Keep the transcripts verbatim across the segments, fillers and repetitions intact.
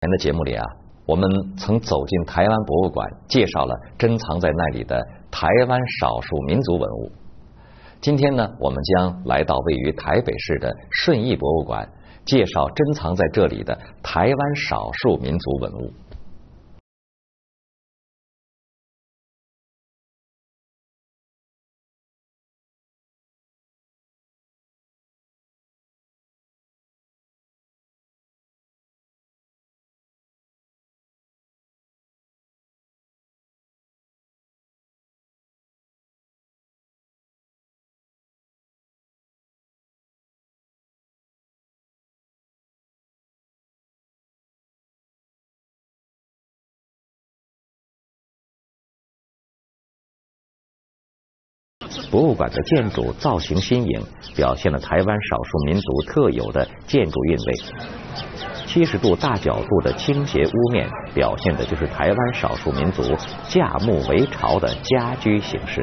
前的节目里啊，我们曾走进台湾博物馆，介绍了珍藏在那里的台湾少数民族文物。今天呢，我们将来到位于台北市的顺义博物馆，介绍珍藏在这里的台湾少数民族文物。博物馆的建筑造型新颖，表现了台湾少数民族特有的建筑韵味。七十度大角度的倾斜屋面，表现的就是台湾少数民族架木为巢的家居形式。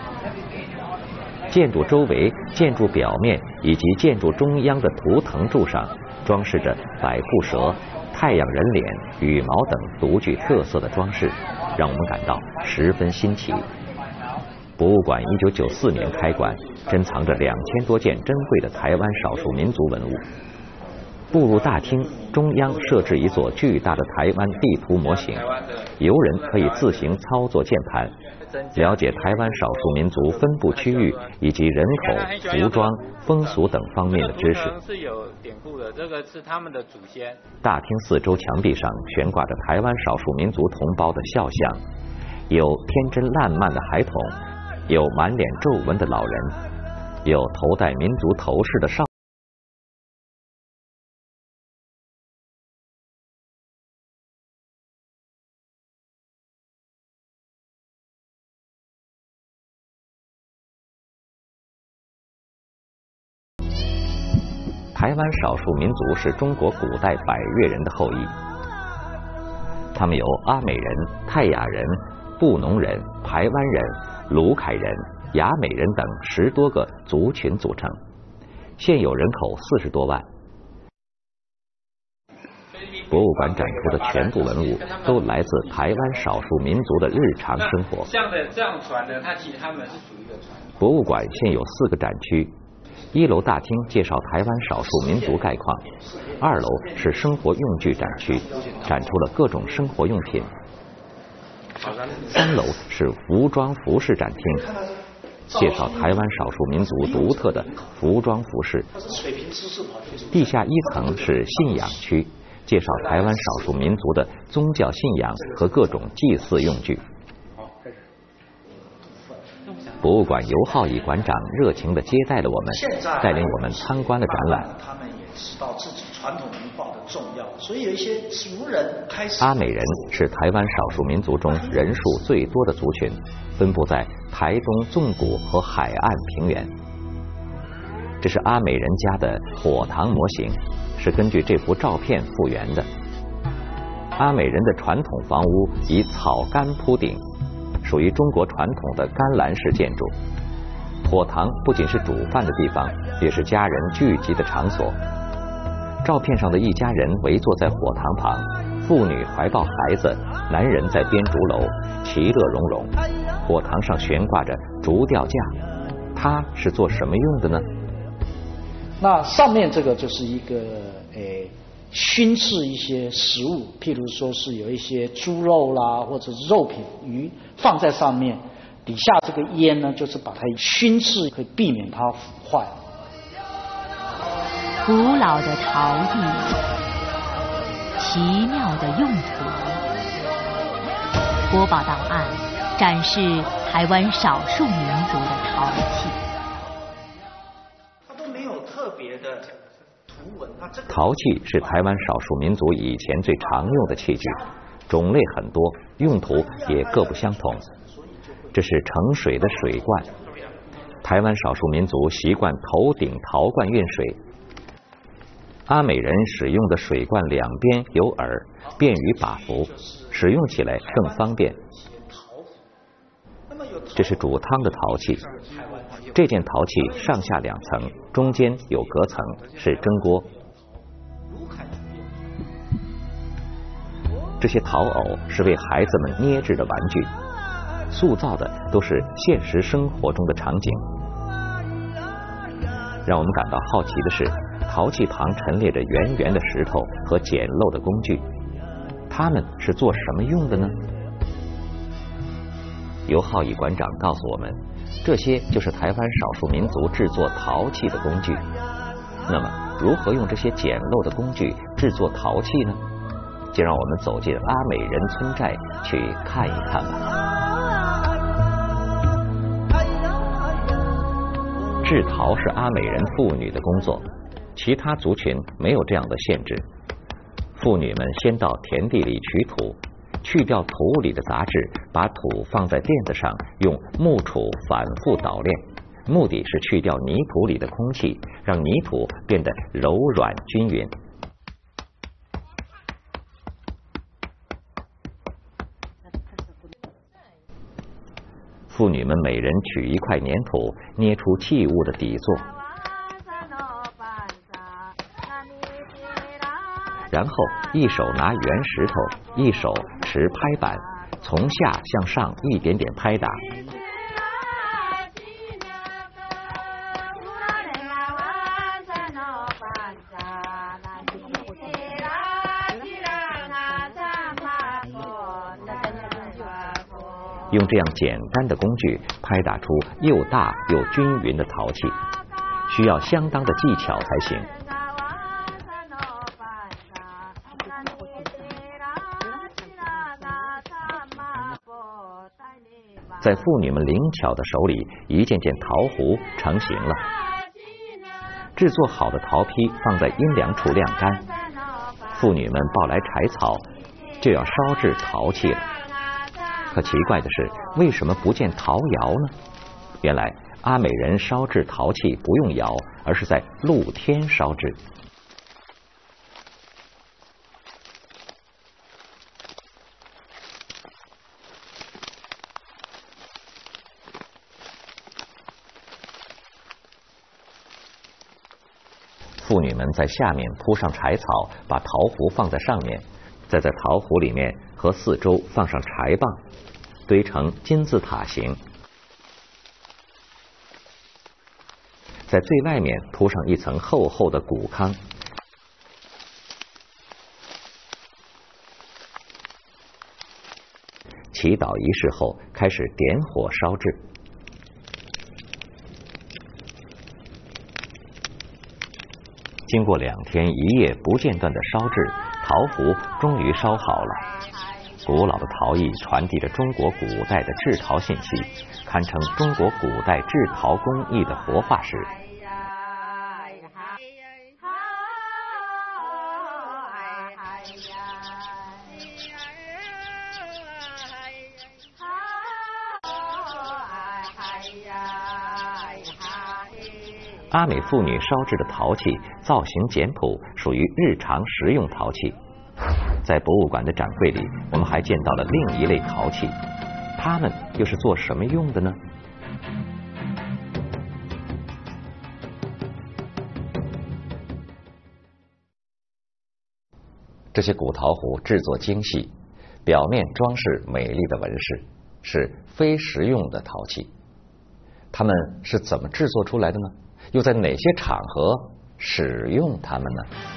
建筑周围、建筑表面以及建筑中央的图腾柱上，装饰着百步蛇、太阳人脸、羽毛等独具特色的装饰，让我们感到十分新奇。博物馆一九九四年开馆，珍藏着两千多件珍贵的台湾少数民族文物。步入大厅，中央设置一座巨大的台湾地图模型，游人可以自行操作键盘，了解台湾少数民族分布区域以及人口、服装、风俗等方面的知识。 是有典故的，这个是他们的祖先。 大厅四周墙壁上悬挂着台湾少数民族同胞的肖像，有天真烂漫的孩童，有满脸皱纹的老人，有头戴民族头饰的少年。台湾少数民族是中国古代百越人的后裔，他们由阿美人、泰雅人、布农人、排湾人、卢凯人、雅美人等十多个族群组成，现有人口四十多万。博物馆展出的全部文物都来自台湾少数民族的日常生活。 像的这样船的，它其实他们是属于一个船。 博物馆现有四个展区，一楼大厅介绍台湾少数民族概况，二楼是生活用具展区，展出了各种生活用品。三楼是服装服饰展厅，介绍台湾少数民族独特的服装服饰。地下一层是信仰区，介绍台湾少数民族的宗教信仰和各种祭祀用具。博物馆尤浩乙馆长热情地接待了我们，带领我们参观了展览。 他们也知道自己传统文化的重要，所以有一些族人开始。 阿美人是台湾少数民族中人数最多的族群，分布在台东纵谷和海岸平原。这是阿美人家的火塘模型，是根据这幅照片复原的。阿美人的传统房屋以草干铺顶，属于中国传统的干栏式建筑。火塘不仅是煮饭的地方，也是家人聚集的场所。照片上的一家人围坐在火塘旁，妇女怀抱孩子，男人在编竹篓，其乐融融。火塘上悬挂着竹吊架，它是做什么用的呢？ 那上面这个就是一个诶熏制一些食物，譬如说是有一些猪肉啦，或者是肉品、鱼放在上面，底下这个烟呢，就是把它熏制，可以避免它腐坏。 古老的陶艺，奇妙的用途。国宝档案展示台湾少数民族的陶器。 它都没有特别的图文。 陶器是台湾少数民族以前最常用的器具，种类很多，用途也各不相同。这是盛水的水罐，台湾少数民族习惯头顶陶罐运水。阿美人使用的水罐两边有耳，便于把扶，使用起来更方便。这是煮汤的陶器，这件陶器上下两层，中间有隔层，是蒸锅。 这些陶偶是为孩子们捏制的玩具，塑造的都是现实生活中的场景。让我们感到好奇的是，陶器旁陈列着圆圆的石头和简陋的工具，它们是做什么用的呢？尤浩义馆长告诉我们，这些就是台湾少数民族制作陶器的工具。那么，如何用这些简陋的工具制作陶器呢？就让我们走进阿美人村寨去看一看吧。制陶是阿美人妇女的工作，其他族群没有这样的限制。妇女们先到田地里取土，去掉土里的杂质，把土放在垫子上，用木杵反复捣炼，目的是去掉泥土里的空气，让泥土变得柔软均匀。妇女们每人取一块粘土，捏出器物的底座，然后一手拿圆石头，一手持拍板，从下向上一点点拍打。用这样简单的工具拍打出又大又均匀的陶器，需要相当的技巧才行。在妇女们灵巧的手里，一件件陶壶成型了。制作好的陶坯放在阴凉处晾干，妇女们抱来柴草，就要烧制陶器了。可奇怪的是，为什么不见陶窑呢？原来阿美人烧制陶器不用窑，而是在露天烧制。妇女们在下面铺上柴草，把陶壶放在上面，再在陶壶里面和四周放上柴棒，堆成金字塔形。在最外面铺上一层厚厚的谷糠。祈祷仪式后，开始点火烧制。经过两天一夜不间断的烧制，陶壶终于烧好了。古老的陶艺传递着中国古代的制陶信息，堪称中国古代制陶工艺的活化石。阿美妇女烧制的陶器造型简朴，属于日常实用陶器。在博物馆的展柜里，我们还见到了另一类陶器，它们又是做什么用的呢？这些古陶壶制作精细，表面装饰美丽的纹饰，是非实用的陶器。它们是怎么制作出来的呢？又在哪些场合使用它们呢？